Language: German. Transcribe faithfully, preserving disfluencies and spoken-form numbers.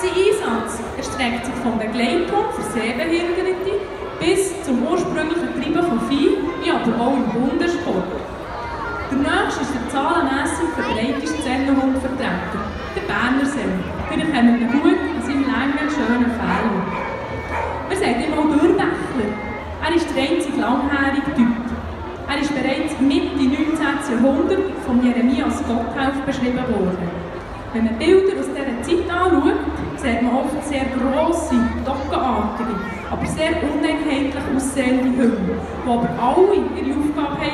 Sein Einsatz erstreckt sich vom Begleithund für Sehbehinderte bis zum ursprünglichen Treiben von Vieh, wie aber auch im Hundesport. Der nächste ist der zahlenmässig verbreiteste Sennenhundvertreter, der Berner Senne. Vielleicht kennen wir ihn gut an seinem langen, schönen Fell. Man sagt ihm auch Durchbächler. Er ist der einzige langhaarige Typ. Er ist bereits Mitte neunzehnten Jahrhundert von Jeremias Gotthelf beschrieben worden. Wenn man Bilder aus dieser Zeit anschaut, sieht man oft sehr grosse, dockenartige, aber sehr uneinheitlich aussehende Hunde, die aber alle ihre Aufgabe haben,